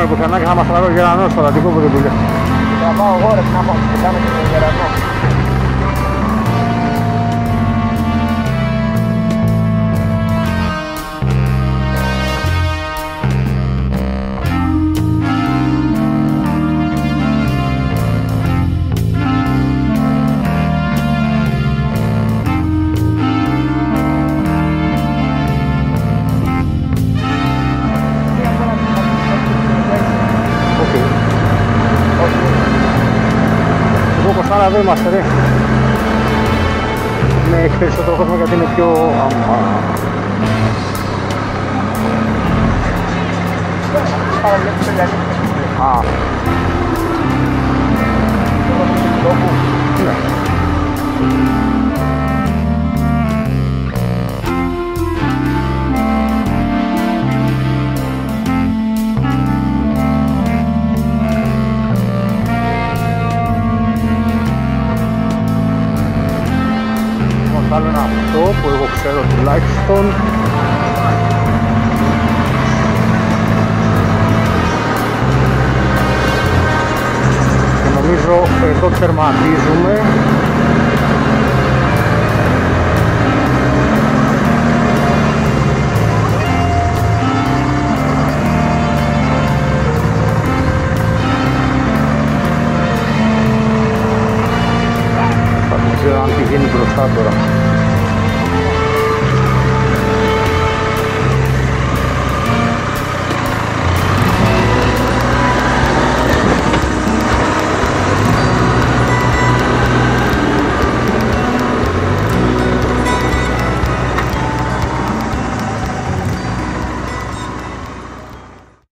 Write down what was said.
πάμε πουθενά και θα μας τραβάει ο Γερανός τώρα, τι κόβω την δουλειά. Τραβάω εγώ ρε, να κάνω και τον Γερανό. Άρα εδώ είμαστε ρε. Ναι, έχει περισσότερο κόσμο γιατί είναι πιο... Α. Ναι. Άλλο ένα αυτό που εγώ ξέρω τουλάχιστον. Και νομίζω εδώ τερματίζουμε.